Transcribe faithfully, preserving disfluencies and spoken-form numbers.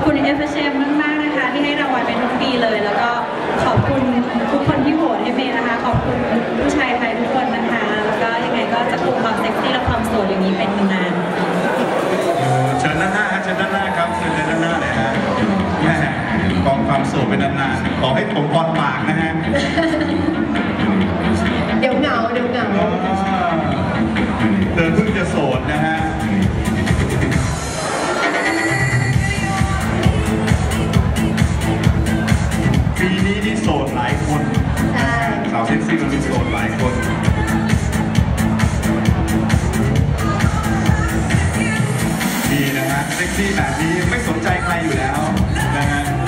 คุณ เอฟ เอช เอ็ม มากๆนะคะที่ให้รางวัลเป็นทุกปีเลยแล้วก็ขอบคุณทุกคนที่โหวตให้เมย์นะคะขอบคุณผู้ชายไทยทุกคนนะคะแล้วก็ยังไงก็จะปลุกความเซ็กซี่และความสวยอย่างนี้เป็นนานเชิญด้านหน้าเชิญด้านหน้าครับเชิญด้านหน้าเลยฮะแม่กองความโสดเป็นนานๆขอให้ผมพรปากนะฮะเดี๋ยวเหงาเดี๋ยวเหงาเธอเพิ่งจะโสดนะฮะปีนี้นี่โสดหลายคนใช่สาวเซ็กซี่มันมีโสดหลายคนดีนะฮะเซ็กซี่แบบนี้ไม่สนใจใครอยู่แล้วนะฮะ